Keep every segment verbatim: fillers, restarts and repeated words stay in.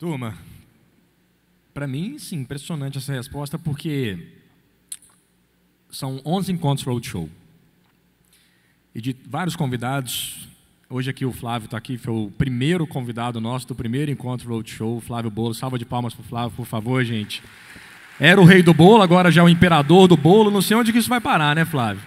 Turma, para mim, sim, impressionante essa resposta, porque são onze encontros roadshow. E de vários convidados, hoje aqui o Flávio está aqui, foi o primeiro convidado nosso do primeiro encontro roadshow, Flávio Bolo. Salva de palmas para o Flávio, por favor, gente. Era o rei do bolo, agora já é o imperador do bolo. Não sei onde que isso vai parar, né, Flávio?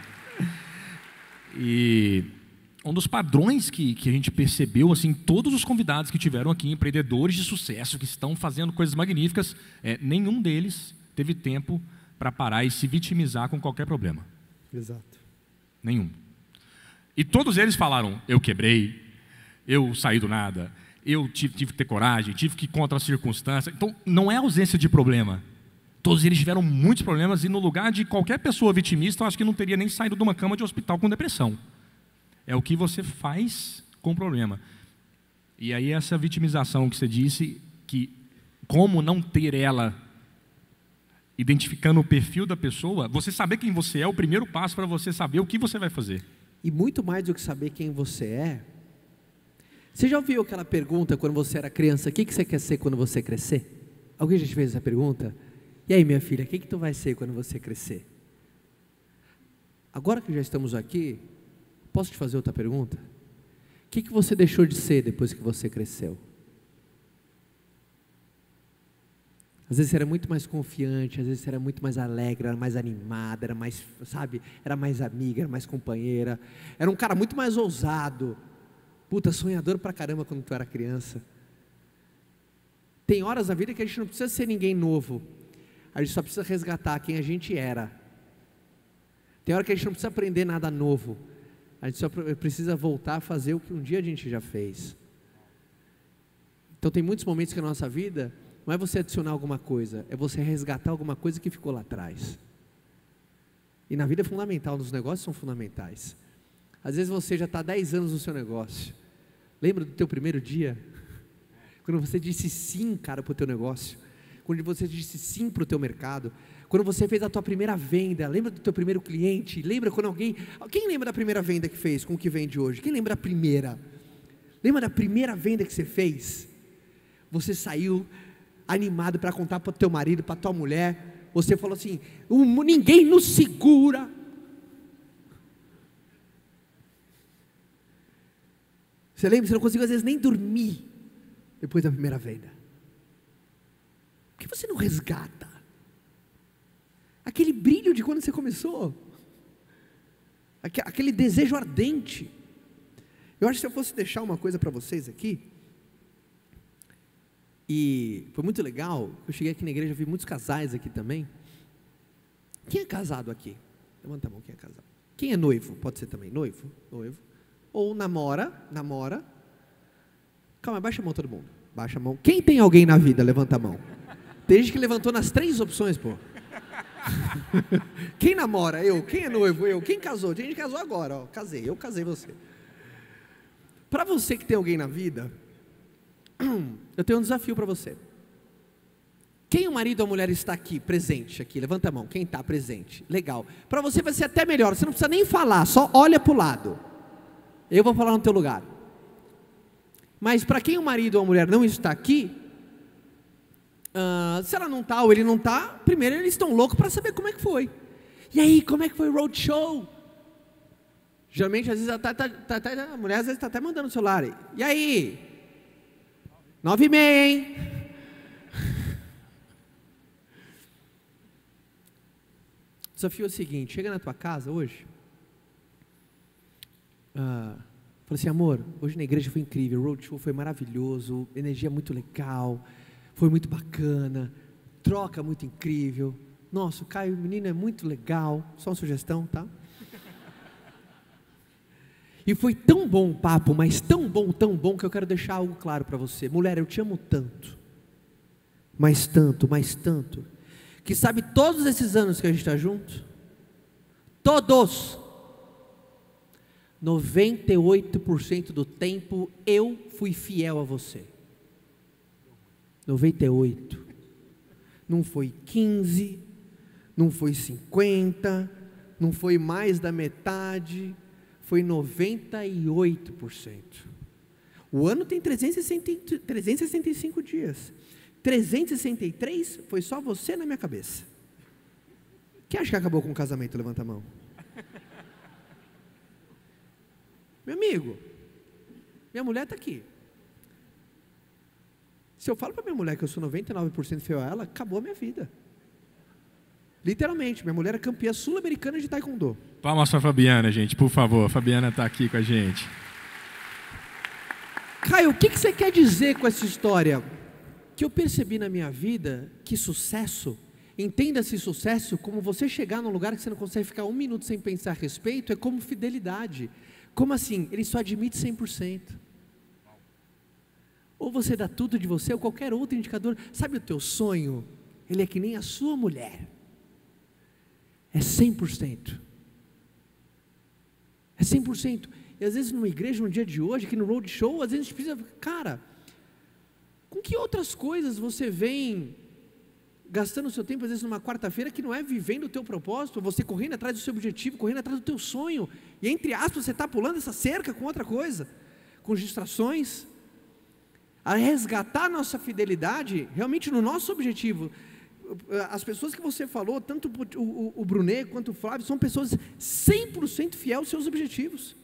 E um dos padrões que, que a gente percebeu, assim, todos os convidados que tiveram aqui, empreendedores de sucesso, que estão fazendo coisas magníficas, é, nenhum deles teve tempo para parar e se vitimizar com qualquer problema. Exato. Nenhum. E todos eles falaram, eu quebrei, eu saí do nada, eu tive, tive que ter coragem, tive que ir contra a circunstância. Então, não é ausência de problema. Todos eles tiveram muitos problemas e no lugar de qualquer pessoa vitimista, eu acho que não teria nem saído de uma cama de hospital com depressão. É o que você faz com o problema. E aí essa vitimização que você disse, que como não ter ela, identificando o perfil da pessoa, você saber quem você é, é o primeiro passo para você saber o que você vai fazer. E muito mais do que saber quem você é, você já ouviu aquela pergunta quando você era criança, o que você quer ser quando você crescer? Alguém já te fez essa pergunta? E aí, minha filha, o que, que tu vai ser quando você crescer? Agora que já estamos aqui, posso te fazer outra pergunta? O que, que você deixou de ser depois que você cresceu? Às vezes você era muito mais confiante, às vezes você era muito mais alegre, era mais animada, era mais, sabe, era mais amiga, era mais companheira, era um cara muito mais ousado, puta, sonhador pra caramba quando tu era criança. Tem horas na vida que a gente não precisa ser ninguém novo, a gente só precisa resgatar quem a gente era. Tem hora que a gente não precisa aprender nada novo, a gente só precisa voltar a fazer o que um dia a gente já fez. Então tem muitos momentos que na nossa vida, não é você adicionar alguma coisa, é você resgatar alguma coisa que ficou lá atrás. E na vida é fundamental, nos negócios são fundamentais. Às vezes você já está há dez anos no seu negócio. Lembra do teu primeiro dia? Quando você disse sim, cara, para o teu negócio. Quando você disse sim para o teu mercado. Quando você fez a tua primeira venda. Lembra do teu primeiro cliente? Lembra quando alguém... Quem lembra da primeira venda que fez com o que vende hoje? Quem lembra da primeira? Lembra da primeira venda que você fez? Você saiu animado para contar para o teu marido, para a tua mulher. Você falou assim, ninguém nos segura. Você lembra? Você não conseguiu às vezes nem dormir depois da primeira venda. Por que você não resgata aquele brilho de quando você começou? Aquele desejo ardente. Eu acho que se eu fosse deixar uma coisa para vocês aqui, e foi muito legal, eu cheguei aqui na igreja, vi muitos casais aqui também. Quem é casado aqui? Levanta a mão, quem é casado? Quem é noivo? Pode ser também noivo? Noivo. Ou namora, namora. Calma, baixa a mão todo mundo. Baixa a mão. Quem tem alguém na vida? Levanta a mão. Tem gente que levantou nas três opções, pô. Quem namora? Eu. Quem é noivo? Eu. Quem casou? Tem gente que casou agora, ó. Casei, eu casei você. Para você que tem alguém na vida, eu tenho um desafio para você. Quem o marido ou a mulher está aqui, presente aqui? Levanta a mão, quem está presente? Legal. Para você vai ser até melhor, você não precisa nem falar, só olha para o lado. Eu vou falar no teu lugar. Mas para quem o marido ou a mulher não está aqui, uh, se ela não está ou ele não está, primeiro eles estão loucos para saber como é que foi. E aí, como é que foi o roadshow? Geralmente, às vezes, a, tá, tá, tá, tá, a mulher às vezes está até mandando o celular. E aí? Nove e meia, hein? O desafio é o seguinte, chega na tua casa hoje, uh, fala assim, amor, hoje na igreja foi incrível, o roadshow foi maravilhoso, energia muito legal, foi muito bacana, troca muito incrível, nossa, o Caio, o menino é muito legal, só uma sugestão, tá? E foi tão bom o papo, mas tão bom, tão bom, que eu quero deixar algo claro para você. Mulher, eu te amo tanto, mas tanto, mas tanto, que sabe todos esses anos que a gente está junto, todos, noventa e oito por cento do tempo eu fui fiel a você. noventa e oito. Não foi quinze, não foi cinquenta, não foi mais da metade, foi noventa e oito por cento. O ano tem trezentos e sessenta e cinco dias. trezentos e sessenta e três foi só você na minha cabeça. Quem acha que acabou com o casamento? Levanta a mão. Meu amigo, minha mulher está aqui. Se eu falo para minha mulher que eu sou noventa e nove por cento fiel a ela, acabou a minha vida. Literalmente, minha mulher é campeã sul-americana de taekwondo. Palmas para a Fabiana, gente, por favor. A Fabiana está aqui com a gente. Caio, o que, que você quer dizer com essa história? Que eu percebi na minha vida que sucesso, entenda-se sucesso como você chegar num lugar que você não consegue ficar um minuto sem pensar a respeito, é como fidelidade. Como assim? Ele só admite cem por cento. Ou você dá tudo de você, ou qualquer outro indicador. Sabe o teu sonho? Ele é que nem a sua mulher. É cem por cento. É cem por cento. E às vezes numa igreja, no dia de hoje, aqui no Roadshow, às vezes a gente precisa, cara, com que outras coisas você vem gastando o seu tempo, às vezes numa quarta-feira, que não é vivendo o teu propósito, você correndo atrás do seu objetivo, correndo atrás do teu sonho, e entre aspas, você está pulando essa cerca com outra coisa, com distrações, a resgatar nossa fidelidade, realmente no nosso objetivo. As pessoas que você falou, tanto o, o, o Brunet quanto o Flávio, são pessoas cem por cento fiel aos seus objetivos.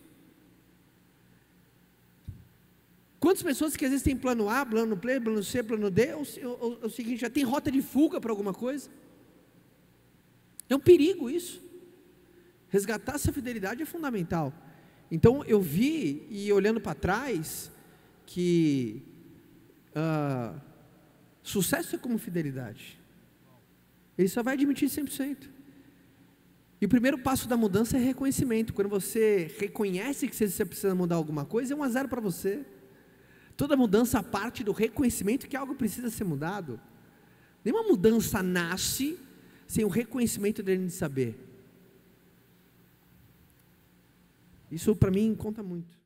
Quantas pessoas que às vezes têm plano A, plano B, plano C, plano D, ou, ou, ou o seguinte, já tem rota de fuga para alguma coisa? É um perigo isso. Resgatar essa fidelidade é fundamental. Então eu vi, e olhando para trás, que uh, sucesso é como fidelidade. Ele só vai admitir cem por cento. E o primeiro passo da mudança é reconhecimento. Quando você reconhece que você precisa mudar alguma coisa, é um a zero para você. Toda mudança parte do reconhecimento que algo precisa ser mudado. Nenhuma mudança nasce sem o reconhecimento dele de saber. Isso para mim conta muito.